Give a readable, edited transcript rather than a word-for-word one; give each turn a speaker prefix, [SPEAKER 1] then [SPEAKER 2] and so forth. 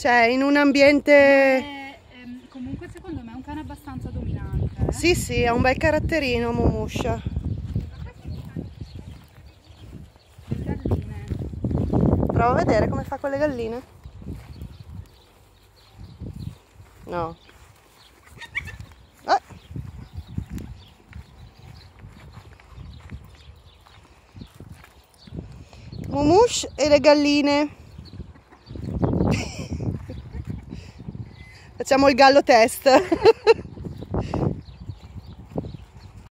[SPEAKER 1] Cioè, in un ambiente...
[SPEAKER 2] Comunque secondo me è un cane abbastanza dominante.
[SPEAKER 1] Sì, sì, ha un bel caratterino Momuscia.
[SPEAKER 2] Le galline.
[SPEAKER 1] Prova a vedere come fa con le galline. No. Mumush e le galline. Facciamo il gallo test.